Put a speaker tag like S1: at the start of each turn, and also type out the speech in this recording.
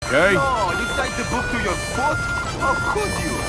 S1: Okay?
S2: No, you tied the book to your foot? How could you?